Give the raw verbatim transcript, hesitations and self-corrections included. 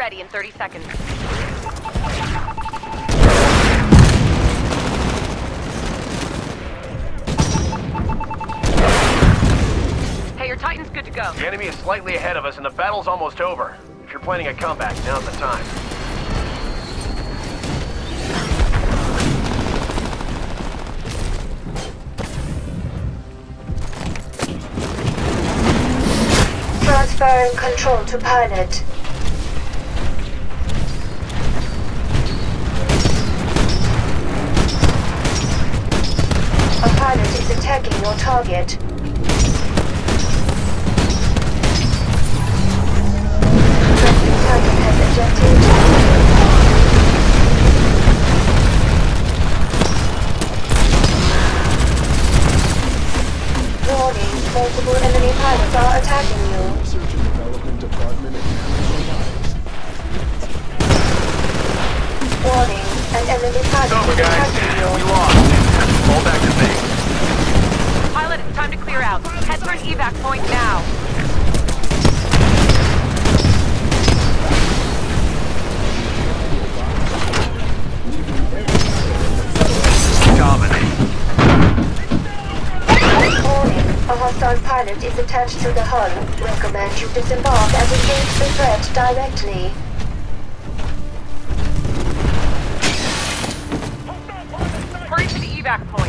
ready in thirty seconds. Hey, your Titan's good to go. The enemy is slightly ahead of us and the battle's almost over. If you're planning a comeback, now's the time. Transferring control to pilot. A pilot is attacking your target. Friendly target has ejected. Warning, multiple enemy pilots are attacking you. Research and Development Department of National Lives. Warning, an enemy pilot It's over, is guys. attacking you. We lost. Fall back to base. Pilot, it's time to clear out. Head for an evac point now. Dominate. Warning, a hostile pilot is attached to the hull. Recommend you disembark and engage the threat directly. Hurry to the evac point.